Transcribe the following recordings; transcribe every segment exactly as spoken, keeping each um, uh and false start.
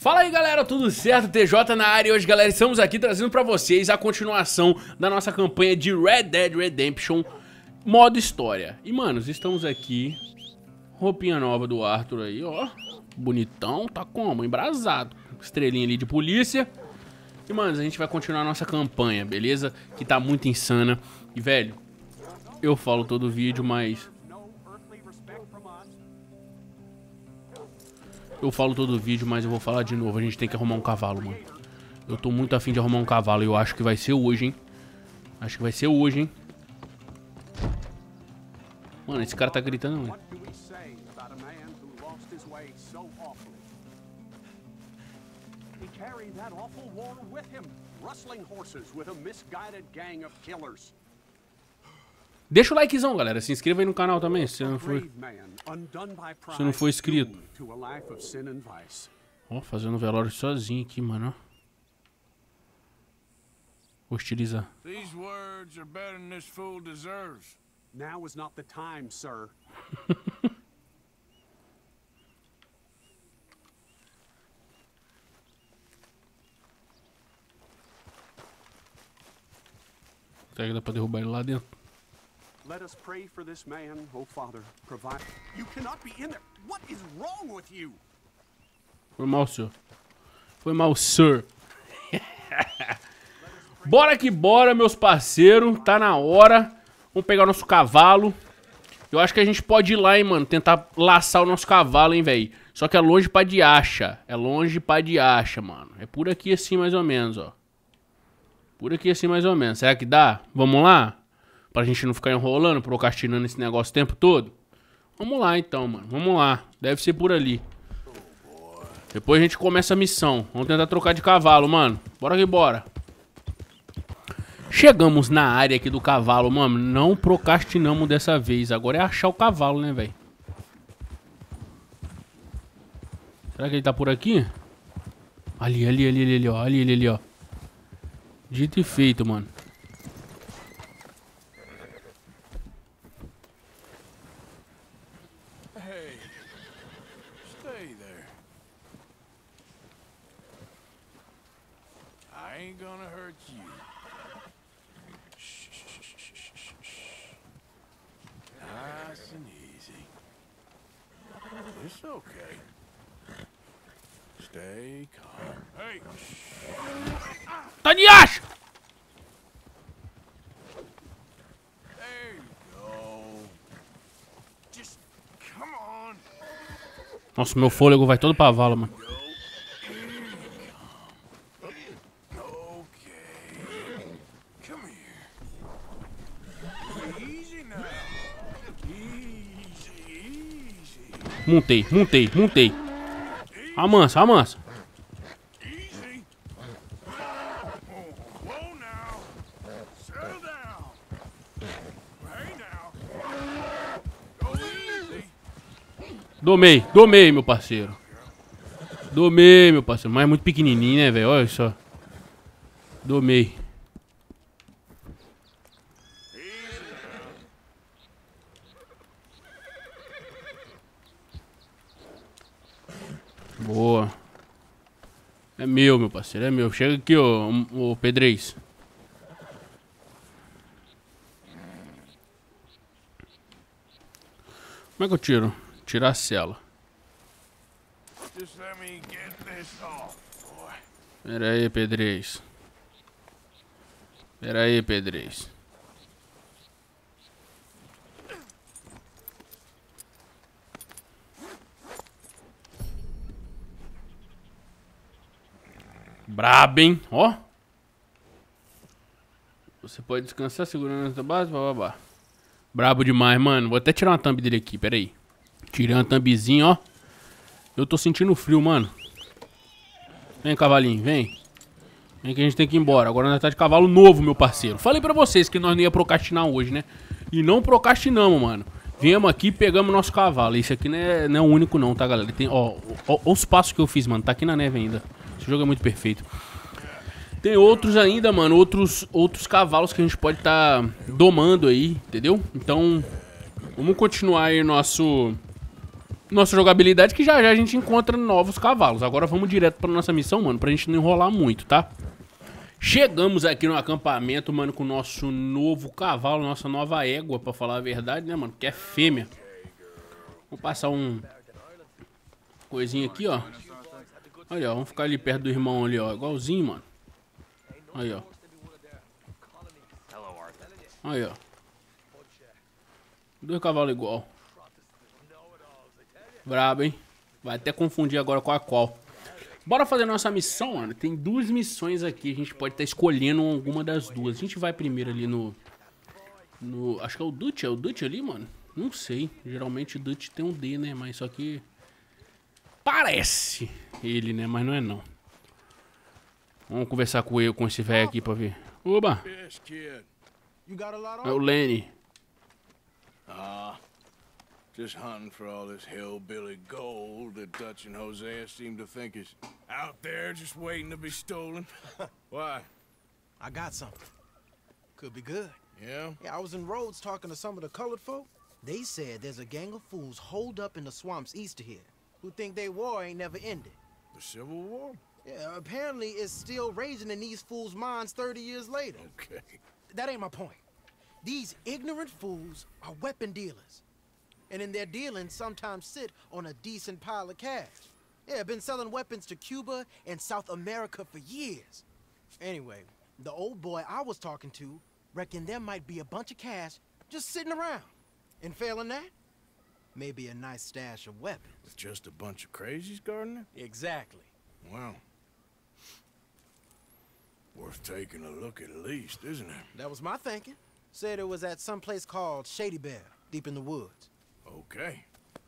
Fala aí galera, tudo certo? T J na área e hoje galera estamos aqui trazendo pra vocês a continuação da nossa campanha de Red Dead Redemption modo história. E manos, estamos aqui, roupinha nova do Arthur aí, ó, bonitão, tá como? Embrasado, estrelinha ali de polícia. E manos, a gente vai continuar a nossa campanha, beleza? Que tá muito insana. E velho, eu falo todo vídeo, mas... Eu falo todo vídeo, mas eu vou falar de novo. A gente tem que arrumar um cavalo, mano. Eu tô muito afim de arrumar um cavalo e eu acho que vai ser hoje, hein? Acho que vai ser hoje, hein? Mano, esse cara tá gritando, mano. Deixa o likezão, galera. Se inscreva aí no canal também, se você não for, se não for inscrito. Ó, fazendo velório sozinho aqui, mano. Hostilizar. These words are better than this fool deserves. Now is not the time, sir. Será que dá pra derrubar ele lá dentro? Let us pray for this man, oh Father. Provide. You cannot be in there. What is wrong with you? Foi mal, senhor. Foi mal, sir. Bora que bora, meus parceiros. Tá na hora. Vamos pegar o nosso cavalo. Eu acho que a gente pode ir lá, hein, mano. Tentar laçar o nosso cavalo, hein, velho. Só que é longe pra de acha. É longe pra de acha, mano. É por aqui assim, mais ou menos, ó. Por aqui assim, mais ou menos. Será que dá? Vamos lá? Pra gente não ficar enrolando, procrastinando esse negócio o tempo todo. Vamos lá, então, mano. Vamos lá. Deve ser por ali. Depois a gente começa a missão. Vamos tentar trocar de cavalo, mano. Bora que bora. Chegamos na área aqui do cavalo, mano. Não procrastinamos dessa vez. Agora é achar o cavalo, né, velho? Será que ele tá por aqui? Ali, ali, ali, ali, ali, ó. Ali, ali, ali, ó. Dito e feito, mano. Hey, stay there. I ain't gonna hurt you. Shh, shh, shh, shh, shh, shh. Nice and easy. It's okay. Stay calm. Hey, shh. Tá de acha! There you go. Just come on. Nossa, meu fôlego vai todo pra vala, mano. Okay. Come here. Easy now. Easy, easy. Montei, montei, montei. Amansa, amansa. Easy. Whoa now. Settle down. Hey now. Go easy. Domei, domei, meu parceiro. Domei, meu parceiro. Mas é muito pequenininho, né, velho? Olha só. Domei. Boa. É meu, meu parceiro, é meu. Chega aqui, ô, ô Pedrez. Como é que eu tiro? Tirar a cela. Just let me get this off, boy. Pera aí, Pedrez. Pera aí, Pedrez. Brabo, hein? Ó. Você pode descansar segurando essa base, bababá. Brabo demais, mano. Vou até tirar uma thumb dele aqui, pera aí. Tirei uma thumbzinha, ó. Eu tô sentindo frio, mano. Vem, cavalinho, vem. Vem que a gente tem que ir embora. Agora nós tá de cavalo novo, meu parceiro. Falei pra vocês que nós não ia procrastinar hoje, né? E não procrastinamos, mano. Viemos aqui e pegamos nosso cavalo. Esse aqui não é, não é o único não, tá, galera? Tem, ó, ó, ó os passos que eu fiz, mano. Tá aqui na neve ainda. Esse jogo é muito perfeito. Tem outros ainda, mano. Outros, outros cavalos que a gente pode tá domando aí, entendeu? Então, vamos continuar aí nosso... nossa jogabilidade, que já já a gente encontra novos cavalos. Agora vamos direto pra nossa missão, mano, pra gente não enrolar muito, tá? Chegamos aqui no acampamento, mano, com o nosso novo cavalo, nossa nova égua, pra falar a verdade, né, mano? Que é fêmea. Vou passar um... coisinha aqui, ó. Olha, ó, vamos ficar ali perto do irmão ali, ó. Igualzinho, mano. Aí, ó. Aí, ó. Dois cavalos igual. Brabo, hein? Vai até confundir agora com a qual. Bora fazer nossa missão, mano. Tem duas missões aqui. A gente pode estar escolhendo alguma das duas. A gente vai primeiro ali no... no acho que é o Dutch. É o Dutch ali, mano? Não sei. Geralmente o Dutch tem um D, né? Mas só que... parece ele, né? Mas não é, não. Vamos conversar com eu, com esse velho aqui pra ver. Oba! É o Lenny. Ah, just hunting for all this hillbilly gold that Dutch and Hosea seem to think is out there just waiting to be stolen. Why? I got something. Could be good. Yeah? Yeah, I was in Rhodes talking to some of the colored folk. They said there's a gang of fools holed up in the swamps east of here who think their war ain't never ended. The Civil War? Yeah, apparently it's still raging in these fools' minds thirty years later. Okay. That ain't my point. These ignorant fools are weapon dealers. And in their dealing, sometimes sit on a decent pile of cash. Yeah, been selling weapons to Cuba and South America for years. Anyway, the old boy I was talking to reckoned there might be a bunch of cash just sitting around. And failing that, maybe a nice stash of weapons. With just a bunch of crazies guarding it? Exactly. Wow. Worth taking a look at least, isn't it? That was my thinking. Said it was at some place called Shady Bear, deep in the woods. Okay.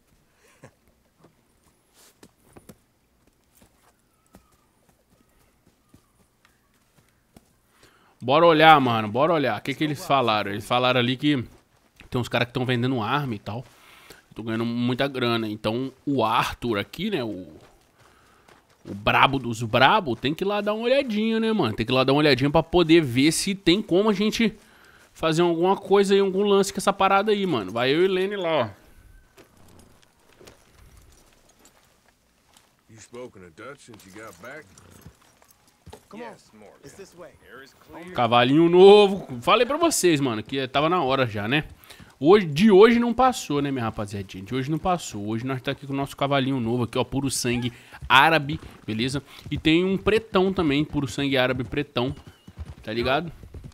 Bora olhar, mano. Bora olhar. O que que eles falaram? Eles falaram ali que tem uns caras que estão vendendo arma e tal. Tô ganhando muita grana. Então o Arthur aqui, né? O, o brabo dos brabo tem que ir lá dar uma olhadinha, né, mano? Tem que ir lá dar uma olhadinha pra poder ver se tem como a gente fazer alguma coisa aí, algum lance com essa parada aí, mano. Vai eu e Lenny lá, ó. You spoken to Dutch since you got back? Come on, it's this way. Cavalinho novo. Falei pra vocês, mano, que tava na hora já, né? Hoje, de hoje não passou, né, minha rapaziadinha? De hoje não passou. Hoje nós tá aqui com o nosso cavalinho novo aqui, ó, puro sangue árabe, beleza? E tem um pretão também, puro sangue árabe pretão, tá ligado?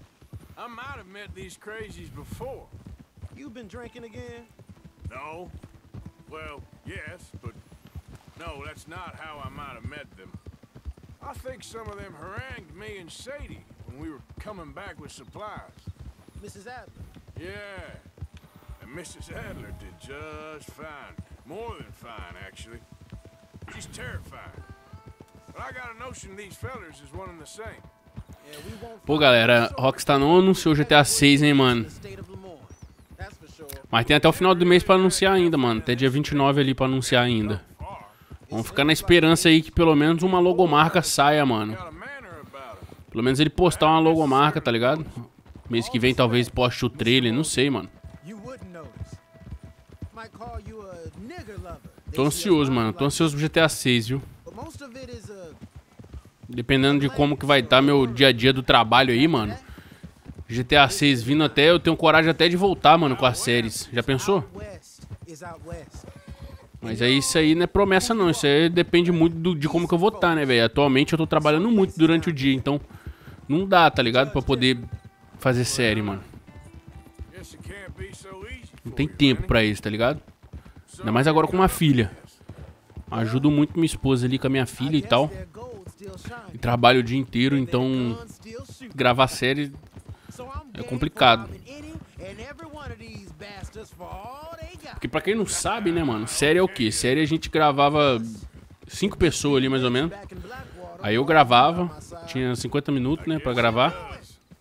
I might have met these crazies before. You been drinking again? No. Well, yes, but no, that's not how I might have met them. I think some of them harangued me and Sadie when we were coming back with supplies. Missus Adler. Yeah. And Missus Adler did just fine. More than fine, actually. She's terrifying. But I got a notion these fellers is one and the same. Yeah, we won't Pô, galera, Rockstar não anunciou o G T A seis, hein, mano. the state of Lemoyne. That's for sure. Mas tem até o final do mês pra anunciar ainda, mano. Até dia vinte e nove ali pra anunciar ainda. Vamos ficar na esperança aí que pelo menos uma logomarca saia, mano. Got a manner about it. Pelo menos ele postar uma logomarca, tá ligado? Mês que vem talvez poste o trailer, não sei, mano. You wouldn't notice. Might call you a nigger lover. Tô ansioso, mano. Tô ansioso pro G T A seis, viu? But most of it is a Dependendo de como que vai estar meu dia a dia do trabalho aí, mano. G T A seis vindo até, eu tenho coragem até de voltar, mano, com as séries. Já pensou? out west is out west. Mas aí isso aí não é promessa não, isso aí depende muito do- de como que eu vou estar, né, velho? Atualmente eu tô trabalhando muito durante o dia, então não dá, tá ligado? Pra poder fazer série, mano. Guess it can't be so easy Não for tem you, tempo Lenny. pra isso, tá ligado? Ainda mais agora com uma filha. Ajudo muito minha esposa ali com a minha filha e tal. Their gold still shines. E trabalho o dia inteiro, então Guns still shoot. gravar série So I'm é game complicado. for robbing any and every one of these bastards for all they got. Porque pra quem não sabe, né, mano, série é o quê? Série a gente gravava cinco pessoas ali, mais ou menos. Back in Blackwater, Aí eu gravava, tinha cinquenta minutos, né, pra gravar.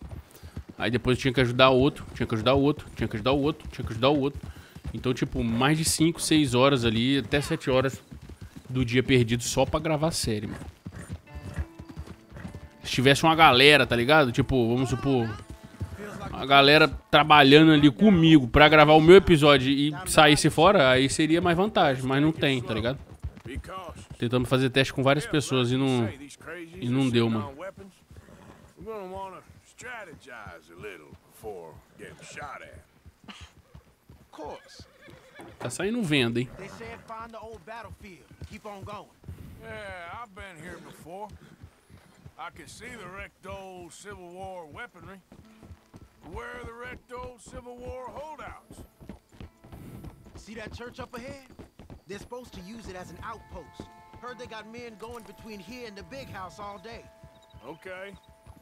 Aí depois tinha que ajudar o outro, tinha que ajudar o outro, tinha que ajudar o outro, tinha que ajudar o outro. Então, tipo, mais de cinco, seis horas ali, até sete horas do dia perdido só pra gravar série, mano. Se tivesse uma galera, tá ligado? Tipo, vamos supor, a galera trabalhando ali comigo pra gravar o meu episódio e saísse fora, aí seria mais vantagem, mas não tem, tá ligado? Tentamos fazer teste com várias pessoas e não, e não deu, mano. Tá saindo venda, hein? Yeah, I've been here before. I can see the wrecked old Civil War weaponry. Where are the wrecked old Civil War holdouts? See that church up ahead? They're supposed to use it as an outpost. Heard they got men going between here and the big house all day. Okay.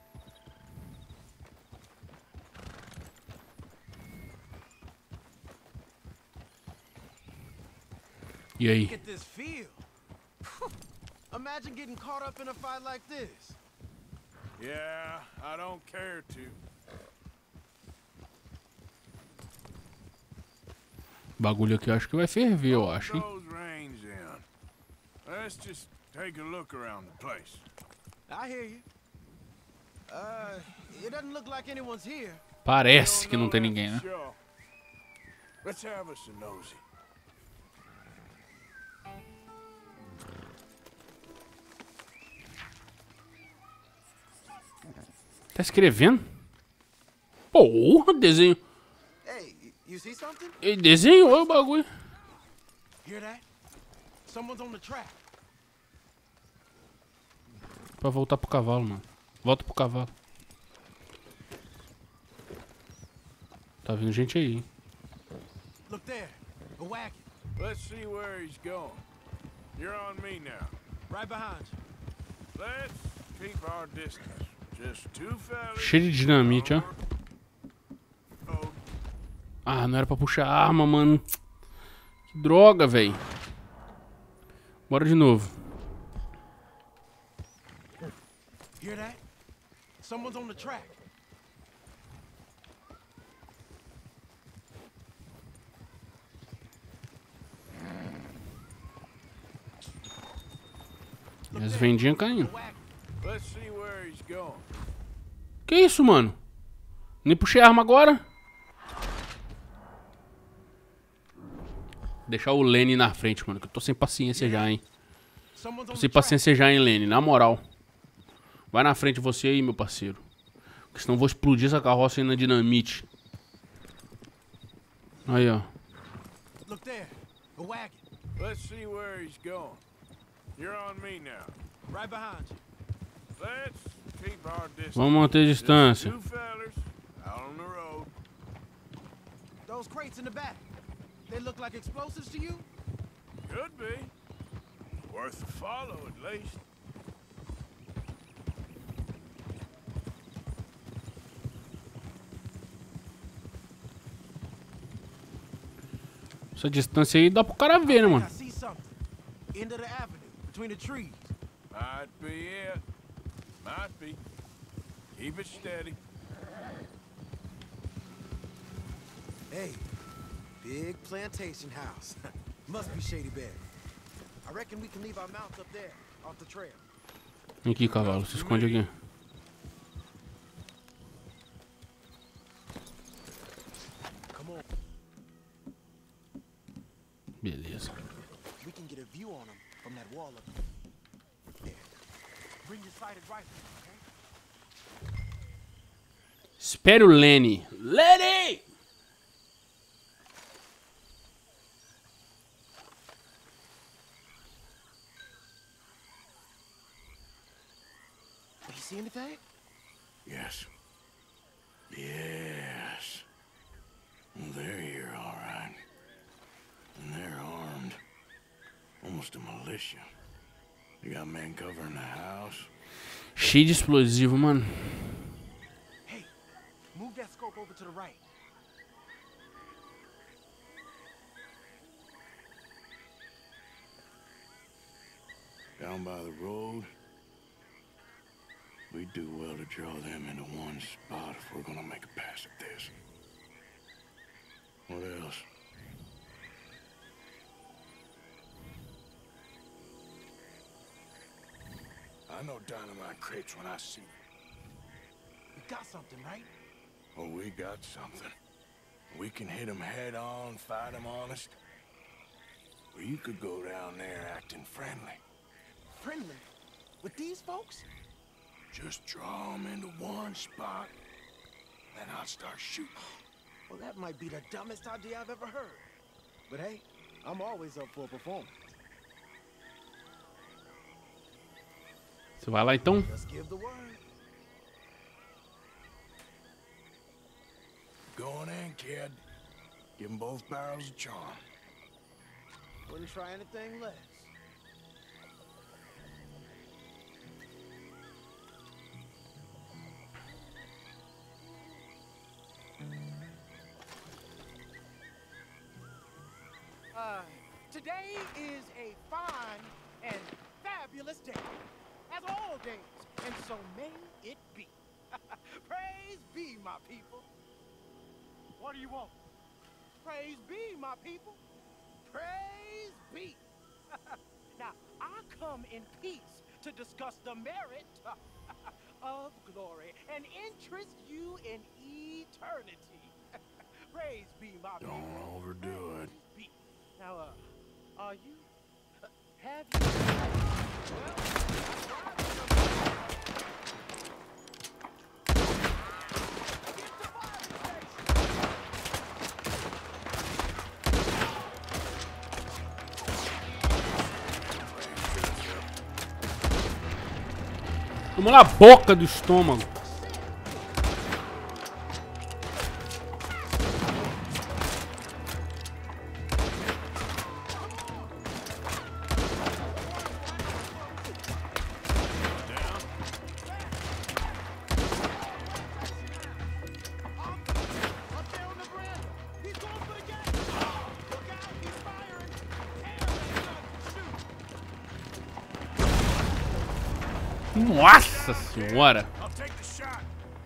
E aí? Look at this field. Imagine getting caught up in a fight like this. Yeah, I don't care to. Bagulho aqui eu acho que vai ferver, eu acho, hein? Those reins in. Let's just take a look around the place. I hear you. Uh, it doesn't look like anyone's here. Parece que não tem ninguém, né? Sure. Let's have us a nosy. Tá escrevendo? Porra, desenho. Hey, you see something? Ele desenhou o bagulho. Hear that? Someone's on the track. Pra voltar pro cavalo, mano. Volta pro cavalo. Tá vindo gente aí, hein? Look there, a wagon. Let's see where he's going. You're on me now. Right behind you. Let's keep our distance. Just two fellas. Cheio de dinamite, ó. Oh, Ah, não era pra puxar arma, mano. Que droga, velho. Bora de novo. Hear that? Someone's on the track. E as vendinhas caindo. Wagon. let's see where he's going. Que isso, mano? Nem puxei arma agora. Deixar o Lenny na frente, mano, que eu tô sem paciência já, hein. Someone's Tô on the sem track. paciência já, hein, Lenny, na moral. Vai na frente você aí, meu parceiro. Porque senão eu vou explodir essa carroça aí na dinamite. Aí, ó. Look there, a wagon. Let's see where he's going. You're on me now. Right behind you. Let's keep our distance. Vamos manter a Just distância. two fellas out on the road. Those crates in the back. They look like explosives to you? Could be. Worth a follow at least. Essa distância aí dá pro cara ver, né, I mano? see something. End of the avenue, between the trees. Might be it. Might be. Keep it steady. Hey, big plantation house. Must be Shady Berry. I reckon we can leave our mounts up there, off the trail. Vem aqui, cavalo, se esconde aqui. Come on, Beleza. we can get a view on them from that wall up there. Bring your sighted rifle, okay? Espere o Lenny. Lenny! You see anything? Yes. Yes. They're here, all right. And they're armed. Almost a militia. They got men covering the house. Cheio de explosivo, mano. Hey, move that scope over to the right. Down by the road. We do well to draw them into one spot if we're gonna make a pass at this. What else? I know dynamite crates when I see them. You got something, right? Well, we got something. We can hit them head on, fight them honest. Or you could go down there acting friendly. Friendly? With these folks? Just draw them into one spot, then I'll start shooting. Well, that might be the dumbest idea I've ever heard. But hey, I'm always up for a performance. Você vai lá então? Let's give the word. Go on in, kid. Give them both barrels of charm. Wouldn't try anything less. Uh, today is a fine and fabulous day, as all days, and so may it be. Praise be, my people. What do you want? Praise be, my people. Praise be. Now, I come in peace to discuss the merit of glory and interest you in eternity. Praise be, my people. Don't overdo it. Be. Now, uh, are you? Uh, have you? Well, Toma na boca do estômago. Nossa senhora! I'll take the shot.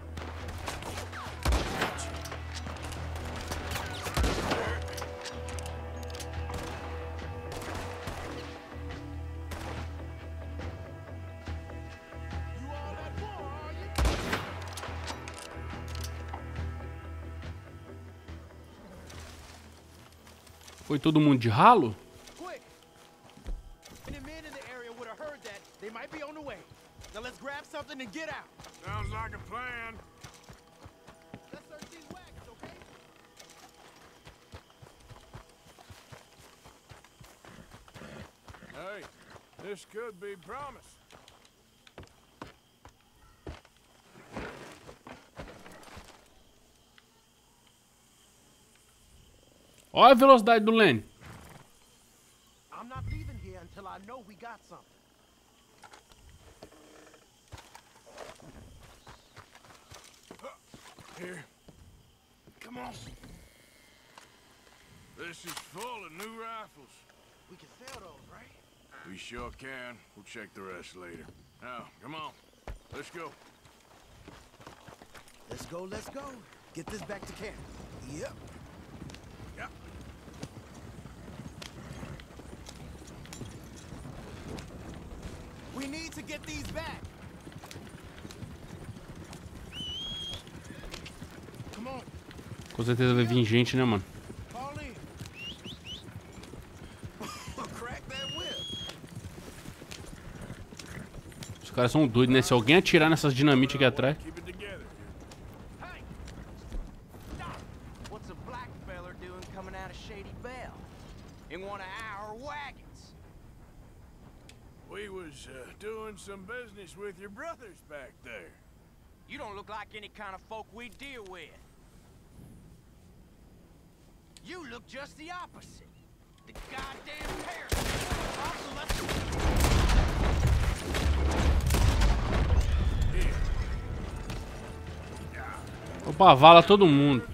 you all at war, are you? Foi todo mundo de ralo? Quick! Any men in the area would have heard that. They might be on the way. Now let's grab something and get out. Sounds like a plan. Let's search these wagons, okay? Hey, this could be promise. Olha a velocidade do Lenny. I'm not leaving here until I know we got something. Here. Come on. This is full of new rifles. We can sell those, right? We sure can. We'll check the rest later. Now, come on. Let's go. Let's go, let's go. Get this back to camp. Yep. Yep. We need to get these back. Come on. Com certeza vai vir gente, né, mano? Fall in. Crack that whip. Os caras são doidos, né? Se alguém atirar nessas dinamites aqui atrás. Keep it together. Hey! Stop! What's a black feller doing coming out of Shady Belle? In one of our wagons? We was uh, doing some business with your brothers back there. You don't look like any kind of folk we deal with. You look just the opposite. The goddamn parasite. Opa, vala todo mundo.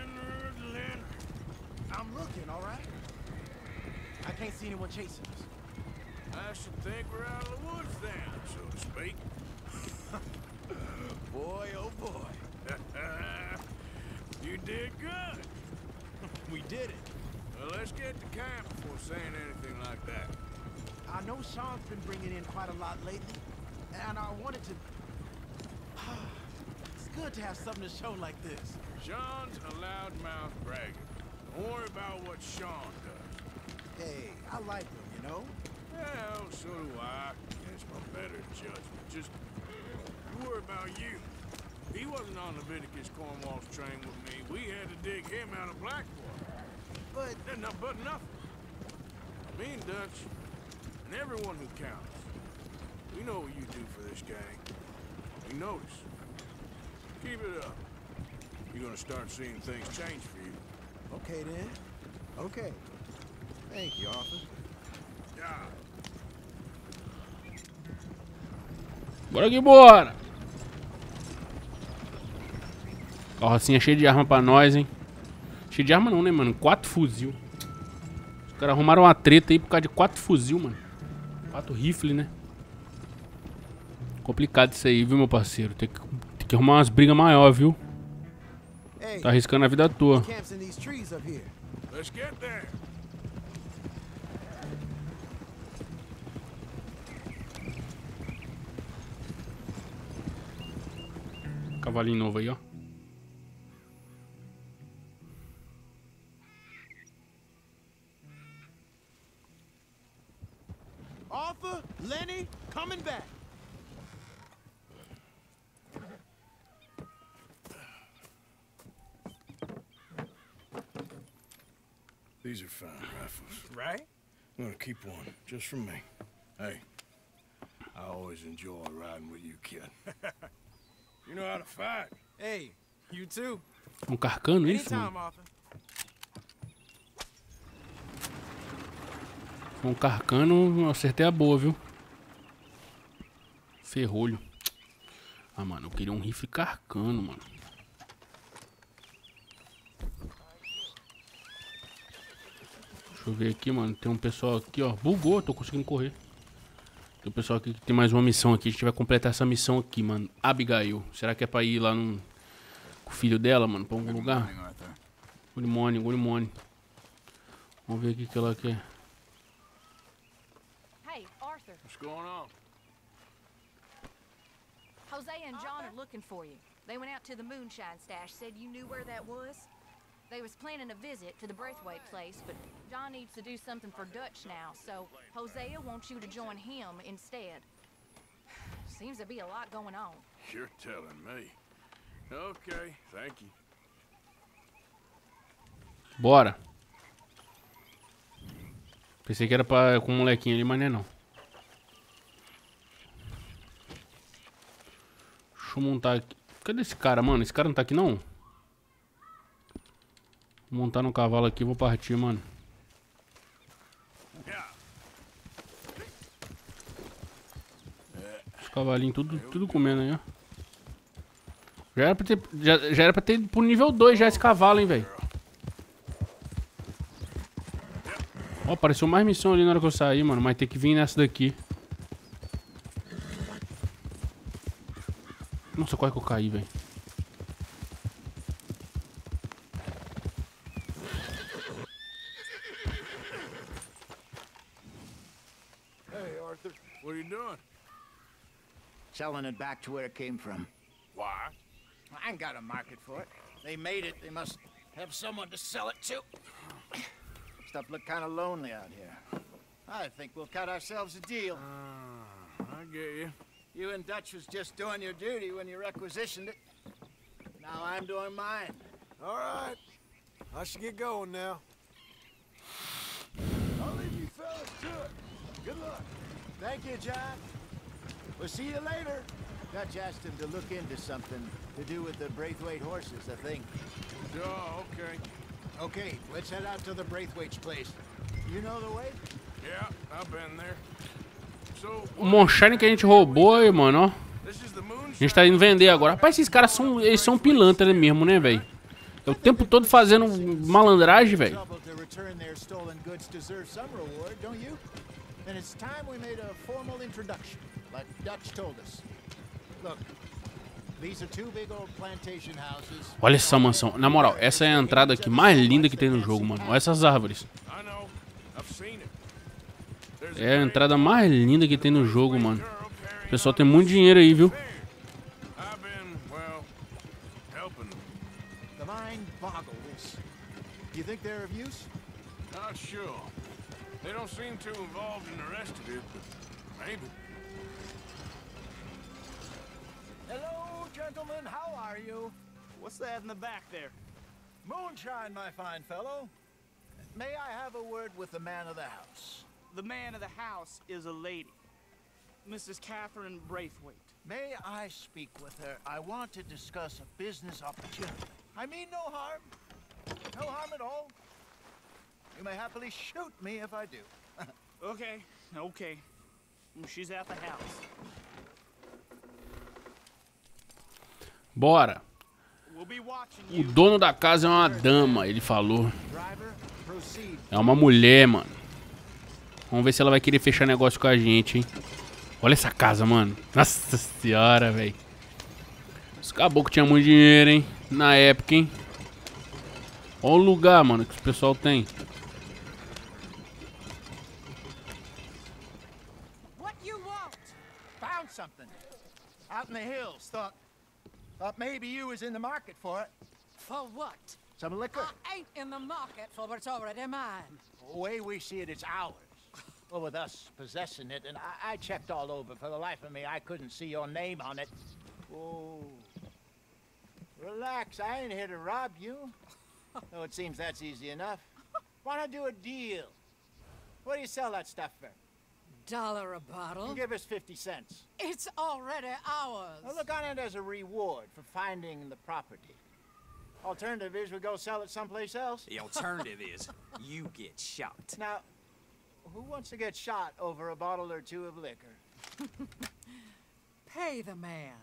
I'm looking, all right? I can't see anyone chasing us. I should think we're out of the woods then, so to speak. Boy, oh boy. You did good. We did it. Well, let's get to camp before saying anything like that. I know Sean's been bringing in quite a lot lately, and I wanted to... It's good to have something to show like this. Sean's a loudmouth bragger. Don't worry about what Sean does. Hey, I like him, you know? Well, so do I. It's my better judgment. Just you worry about you. He wasn't on Leviticus Cornwall's train with me. We had to dig him out of Blackwater. But There's no, but nothing. Me and Dutch, and everyone who counts, we know what you do for this gang. We notice. Keep it up. You're gonna start seeing things change for you. okay then. Okay. Thank you, Arthur. Yeah. Bora que bora! Carrocinha cheia de arma pra nós, hein? Cheia de arma não, né, mano? Quatro fuzil. Os caras arrumaram uma treta aí por causa de quatro fuzil, mano. Quatro rifle, né? Complicado isso aí, viu, meu parceiro? Tem que, tem que arrumar umas brigas maiores, viu? Hey, Tá arriscando a vida à toa. camps in these trees up here. Let's get there. Cavalinho novo aí, ó. Arthur, Lenny, coming back. These are fine rifles. Right? I'm gonna keep one, just for me. Hey, I always enjoy riding with you, kid. You know how to fight. Hey, you too. Um carcano isso, Anytime, mano? Arthur. Um carcano, eu acertei a boa, viu? Ferrolho. Ah, mano, eu queria um rifle carcano, mano. Deixa eu ver aqui, mano. Tem um pessoal aqui, ó. Bugou, tô conseguindo correr. Tem um pessoal aqui que tem mais uma missão aqui. A gente vai completar essa missão aqui, mano. Abigail. Será que é pra ir lá no... com o filho dela, mano? Pra algum lugar? Good morning, good morning. Vamos ver aqui o que ela quer. Hey, Arthur. What's going on? Hosea and John are looking for you. They went out to the moonshine stash, said you knew where that was. They was planning a visit to the Braithwaite place, but John needs to do something for Dutch now, so Hosea wants you to join him instead. Seems to be a lot going on. You're telling me. Okay, thank you. Bora. Pensei que era pra, com o molequinho ali, mas não é não. Deixa eu montar aqui. Cadê esse cara, mano? Esse cara não tá aqui, não? Vou montar no cavalo aqui e vou partir, mano. Os cavalinhos tudo, tudo comendo aí, ó. Já era pra ter, já, já era pra ter ido pro nível dois já esse cavalo, hein, velho. Ó, apareceu mais missão ali na hora que eu saí, mano. Mas tem que vir nessa daqui. Nossa, quase que eu caí, velho. Hey, Arthur. What are you doing? Selling it back to where it came from. Why? I ain't got a market for it. They made it, they must have someone to sell it to. Stuff look kind of lonely out here. I think we'll cut ourselves a deal. Uh, I get you. You and Dutch was just doing your duty when you requisitioned it. Now I'm doing mine. All right. I should get going now. I'll leave you fellas to it. Good luck. Thank you, John. We'll see you later. Dutch asked him to look into something to do with the Braithwaite horses, I think. Oh, okay. Okay, let's head out to the Braithwaite's place. You know the way? Yeah, I've been there. So, O Moonshine que a gente roubou aí, mano, ó. this is the moonshine. A gente tá indo vender agora. Rapaz, esses caras são, eles são pilantra mesmo, né, velho? É o tempo todo fazendo malandragem, velho. Trouble to return their stolen goods deserve some reward, don't you? Then it's time we made a formal introduction, like Dutch told us. Look, these are two big old plantation houses. Olha essa mansão. Na moral, essa é a entrada aqui mais linda que tem no jogo, mano. Olha essas árvores. I know. I've seen it. There's É a entrada mais linda que tem no jogo, mano. O pessoal tem muito dinheiro aí, viu? I've been, well, mind boggle this. Do you think they're of use? Not sure. They don't seem too involved in the rest of it, but maybe. Hello, gentlemen. How are you? What's that in the back there? Moonshine, my fine fellow. May I have a word with the man of the house? The man of the house is a lady. Missus Catherine Braithwaite. May I speak with her? I want to discuss a business opportunity. I mean no harm. No harm at all. You may happily shoot me if I do. Okay, okay. She's at the house. Bora. We'll be watching O you. dono da casa é uma dama, ele falou. Driver, proceed. É uma mulher, mano. Vamos ver se ela vai querer fechar negócio com a gente, hein. Olha essa casa, mano. Nossa senhora, velho. Os caboclos tinham muito dinheiro, hein. Na época, hein. Olha o lugar, mano, que o pessoal tem. What you want? Found something. Out in the hills. Thought, thought maybe you was in the market for it. For what? Some liquor. I ain't in the market for what's already mine. The way we see it, it's ours. Well, with us possessing it, and I, I checked all over. For the life of me, I couldn't see your name on it. Whoa. Relax, I ain't here to rob you. Though it seems that's easy enough. Wanna do a deal? What do you sell that stuff for? Dollar a bottle? You give us fifty cents. It's already ours. Well, look on it as a reward for finding the property. Alternative is we go sell it someplace else. The alternative is you get shot. Now, who wants to get shot over a bottle or two of liquor? Pay the man.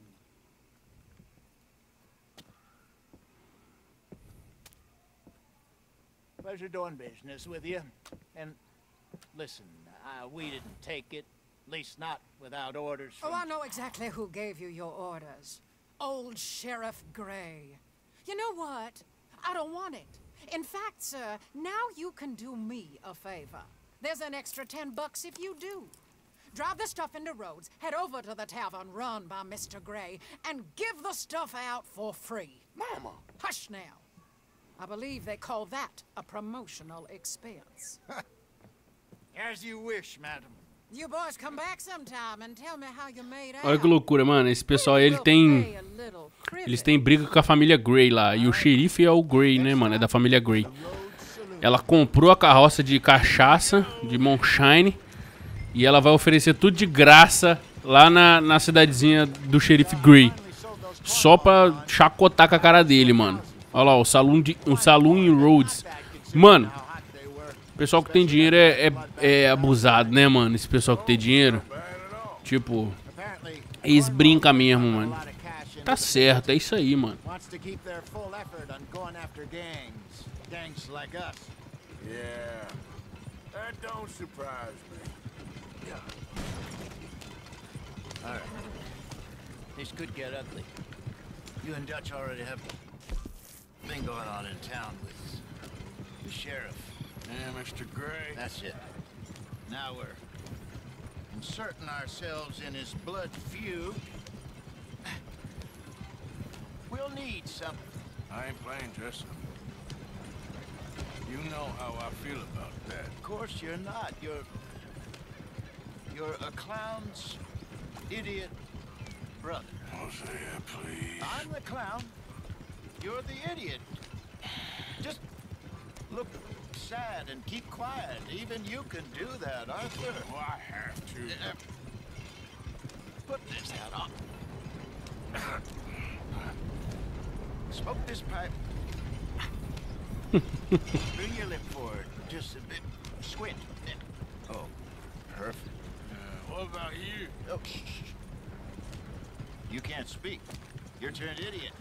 Pleasure doing business with you. And listen, uh, we didn't take it. At least not without orders from... Oh, I know exactly who gave you your orders. Old Sheriff Gray. You know what? I don't want it. In fact, sir, now you can do me a favor. There's an extra ten bucks if you do. Drive the stuff into Rhodes, head over to the tavern run by Mister Gray, and give the stuff out for free. Mama! Hush now. I believe they call that a promotional expense. As you wish, madam. You boys come back sometime and tell me how you made out. Olha que loucura, mano. Esse pessoal aí, ele tem... Eles têm briga com a família Gray lá. E o xerife é o Gray, né, mano? É da família Gray. Ela comprou a carroça de cachaça, de Moonshine. E ela vai oferecer tudo de graça lá na, na cidadezinha do xerife Gray. Só pra chacotar com a cara dele, mano. Olha lá, o salão, de, o salão em Rhodes. Mano, o pessoal que tem dinheiro é, é, é abusado, né, mano? Esse pessoal que tem dinheiro. Tipo, eles brincam mesmo, mano. Tá certo, é isso aí, mano. Yeah, that don't surprise me. All right. This could get ugly. You and Dutch already have a thing going on in town with the sheriff. Yeah, Mister Gray. That's it. Now we're inserting ourselves in his blood feud. We'll need something. I ain't playing dress up. You know how I feel about that. Of course you're not. You're... You're a clown's idiot brother. Hosea, please. I'm the clown. You're the idiot. Just look sad and keep quiet. Even you can do that, Arthur. Oh, I have to. Uh, put this hat on. Smoke this pipe. Bring your lip forward. Just a bit. Squint. Oh, perfect. Uh, what about you? Oh, shh, shh. You can't speak. You're turned idiot.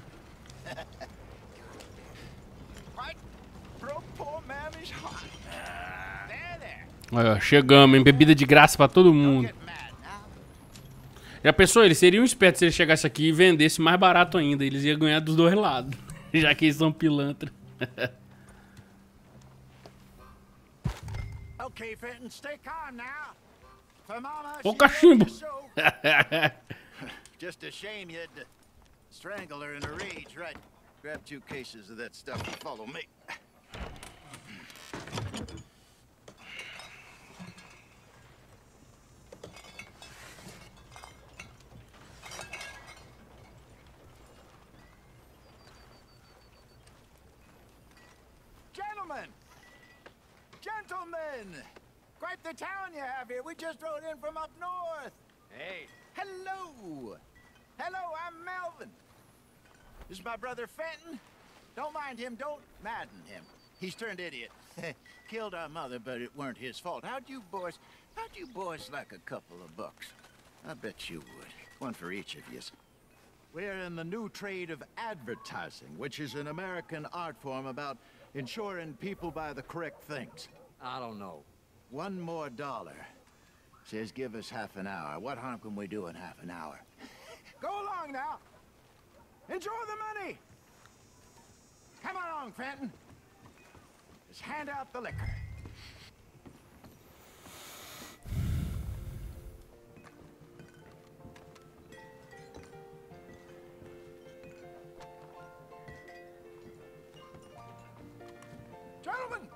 Right? Broke poor mammy's heart. There, there. Olha, chegamos, hein? Bebida de graça pra todo mundo. Get mad now. Já pensou? Eles seriam espertos se eles chegassem aqui e vendessem mais barato ainda. Eles iam ganhar dos dois lados. Já que eles são pilantra. Okay, Fenton, stay calm now. For Mama, Ô, she cachimbo! loves you so. Just a shame you had to strangle her in a rage, right? Grab two cases of that stuff and follow me. Gentlemen! Gentlemen! Quite the town you have here. We just rode in from up north. Hey. Hello! Hello, I'm Melvin. This is my brother Fenton. Don't mind him, don't madden him. He's turned idiot. Killed our mother, but it weren't his fault. How'd you boys, how'd you boys like a couple of bucks? I bet you would. One for each of yous. We're in the new trade of advertising, which is an American art form about ensuring people buy the correct things. I don't know. One more dollar. Says give us half an hour. What harm can we do in half an hour? Go along now. Enjoy the money. Come along, Fenton. Just hand out the liquor. Gentlemen!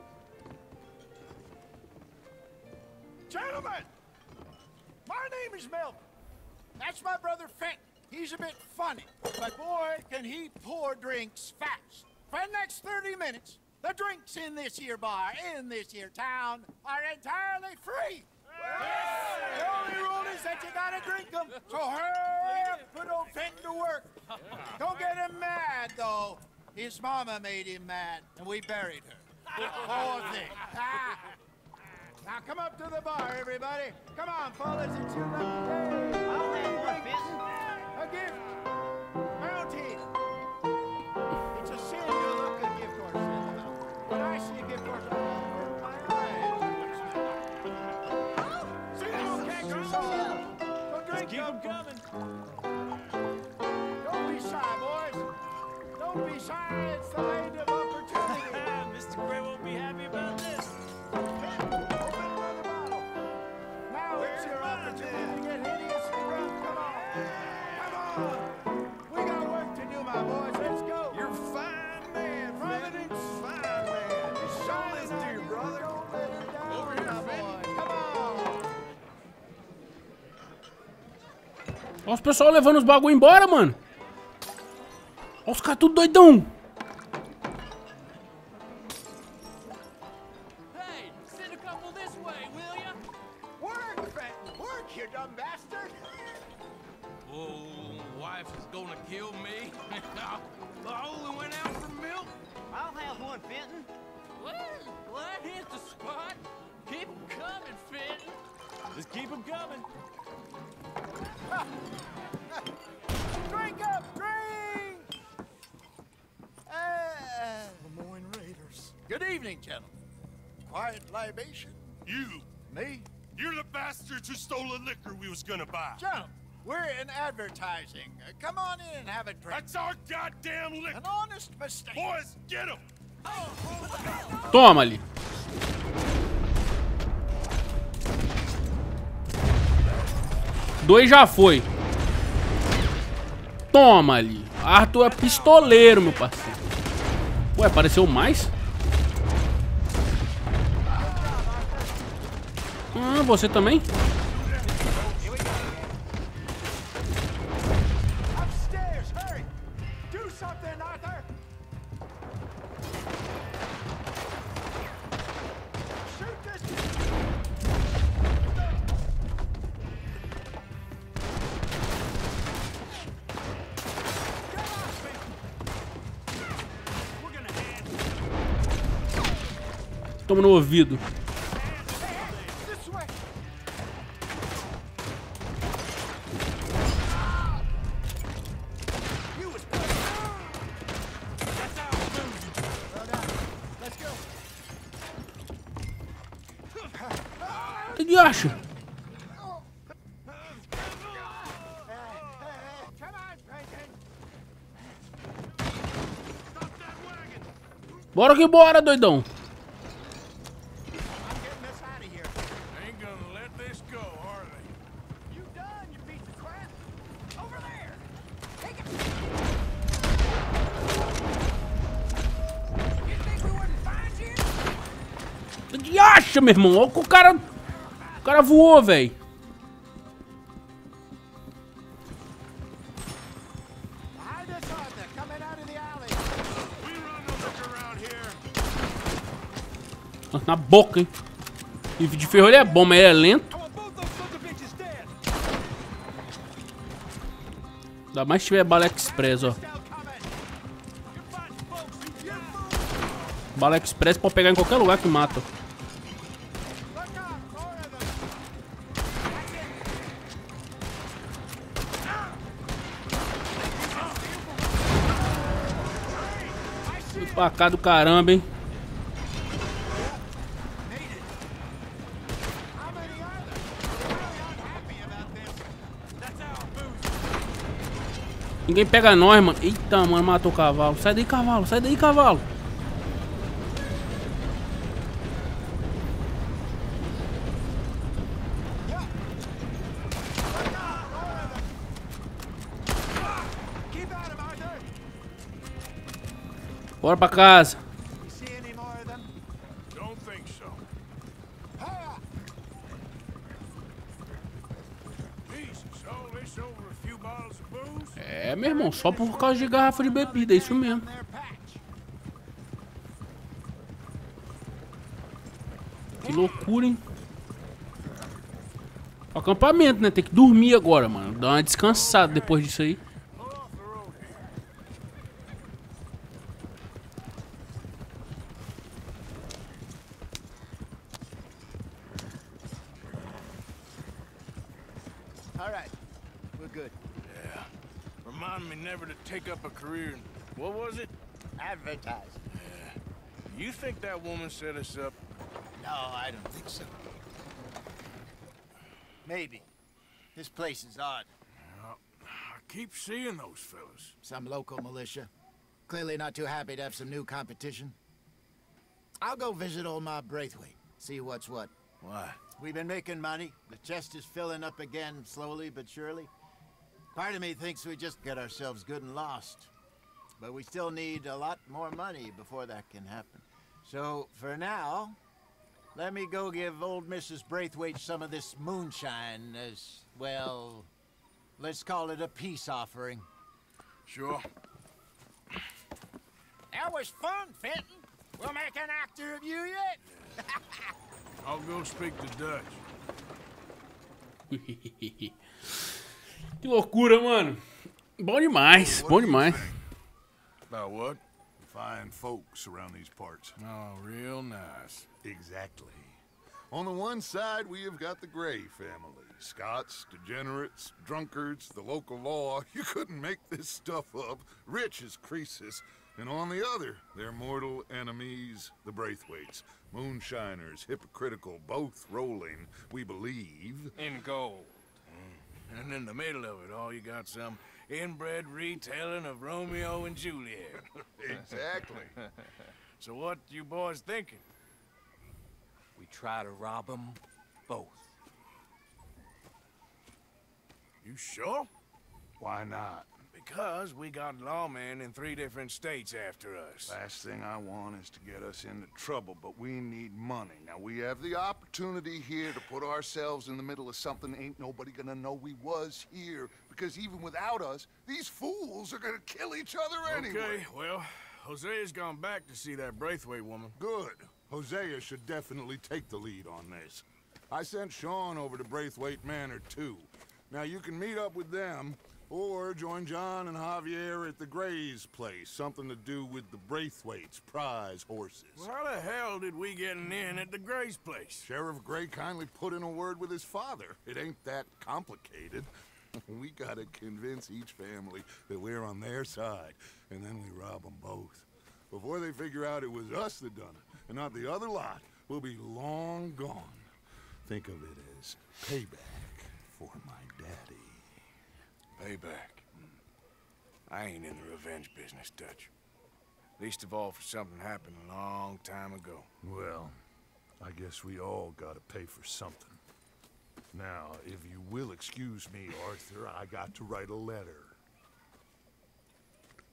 Gentlemen! My name is Melvin. That's my brother Fenton. He's a bit funny, but boy, can he pour drinks fast. For the next thirty minutes, the drinks in this here bar, in this here town, are entirely free. Yes. The only rule is that you gotta drink them. So hurry up, put old Fenton to work. Don't get him mad, though. His mama made him mad, and we buried her. Poor thing. Ah. Now come up to the bar, everybody. Come on, fellas, it's your lucky day. I'll have one, Fenton. A gift. Bounty. It's a sin to look a gift horse in the mouth. When I see a gift horse, I open my eyes. See, you can't control. So drink Keep them coming. Don't be shy, boys. Don't be shy. It's the land of opportunity. Mister Gray won't be happy about this. Now it's your opportunity to get hideously drunk. Come on. Come on. We got work to do, my boys. Let's go. You're a fine man, Providence. Fine man. It's Show this shining to on your you. brother. Don't let it down, Over here, my Fenton. boy. Come on. Olha os pessoal levando os bagulho embora, mano. Olha os caras tudo doidão. Hey, send a couple this way, will ya? Work, Fenton. Work, you dumb bastard. Oh, wife is gonna kill me. The only went out for milk. I'll have one, Fenton. Well, well, that hit the spot. Keep 'em coming, Fenton. Just keep 'em coming. Drink up, drink. Uh, Lemoyne Raiders. good evening, gentlemen. Quiet libation. You, Me? you're the bastards who stole the liquor we was gonna buy. Gentlemen, we're in advertising. Uh, come on in and have a drink. That's our goddamn liquor. An honest mistake. Boys, get him! Toma ali. Dois já foi. Toma ali. Arthur é pistoleiro, meu parceiro. Ué, apareceu mais? Ah, você também? Upstairs, hurry! Do something, Arthur! Shoot this! Toma no ouvido. This way! You was That's our move. Well done. Let's go. O que que acha? Come on, Franklin. Bora que bora, doidão. I'm getting us out of here. Ain't gonna let this go, are they? You done, you piece of crap. Over there. Take it. Oxa, meu irmão, olha o cara... O cara voou, velho. Na boca, hein? E de ferro ele é bom, mas ele é lento. Ainda mais se tiver bala express, ó. Bala express pode pegar em qualquer lugar que mata. Fui pra cá do caramba, hein? Ninguém pega nós, mano. Eita, mano, matou o cavalo. Sai daí, cavalo. Sai daí, cavalo. Bora pra casa. É, meu irmão, só por causa de garrafa de bebida, é isso mesmo. Que loucura, hein? Acampamento, né? Tem que dormir agora, mano. Dar uma descansada depois disso aí. Never to take up a career in, what was it? Advertising. Yeah. You think that woman set us up? No, I don't think so. Maybe. This place is odd. Well, I keep seeing those fellas. Some local militia. Clearly not too happy to have some new competition. I'll go visit old Mob Braithwaite. See what's what. Why? We've been making money. The chest is filling up again, slowly but surely. Part of me thinks we just get ourselves good and lost. But we still need a lot more money before that can happen. So, for now, let me go give old Missus Braithwaite some of this moonshine as, well, let's call it a peace offering. Sure. That was fun, Fenton. We'll make an actor of you yet. I'll go speak to Dutch. Que loucura, mano. Bom demais, bom demais. About what? Fine folks around these parts. Oh, real nice. Exactly. On the one side, we have got the Gray family. Scots, degenerates, drunkards, the local law. You couldn't make this stuff up. Rich as Croesus. And on the other, their mortal enemies, the Braithwaites. Moonshiners, hypocritical, both rolling, we believe, in gold. And in the middle of it all, you got some inbred retelling of Romeo and Juliet. Exactly. So what you boys thinking? We try to rob them both. You sure? Why not? Because we got lawmen in three different states after us. Last thing I want is to get us into trouble, but we need money. Now, we have the opportunity here to put ourselves in the middle of something ain't nobody gonna know we was here, because even without us, these fools are gonna kill each other anyway. Okay, well, Hosea's gone back to see that Braithwaite woman. Good. Hosea should definitely take the lead on this. I sent Sean over to Braithwaite Manor, too. Now, you can meet up with them, or join John and Javier at the Gray's place. Something to do with the Braithwaite's prize horses. Well, how the hell did we get in at the Gray's place? Sheriff Gray kindly put in a word with his father. It ain't that complicated. We gotta convince each family that we're on their side, and then we rob them both. Before they figure out it was us that done it, and not the other lot, we'll be long gone. Think of it as payback for my daddy. Payback. I ain't in the revenge business, Dutch. Least of all for something happened a long time ago. Well, I guess we all gotta pay for something. Now, if you will excuse me, Arthur, I got to write a letter.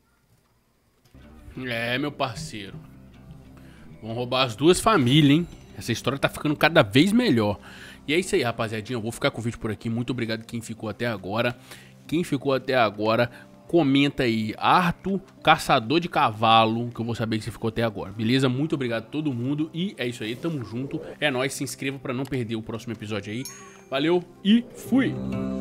É, meu parceiro. Vão roubar as duas famílias, hein? Essa história tá ficando cada vez melhor. E é isso aí, rapaziadinha. Eu vou ficar com o vídeo por aqui. Muito obrigado quem ficou até agora. Quem ficou até agora, comenta aí, Arthur, caçador de cavalo, que eu vou saber que você ficou até agora. Beleza? Muito obrigado a todo mundo. E é isso aí, tamo junto. É nóis, se inscreva pra não perder o próximo episódio aí. Valeu e fui!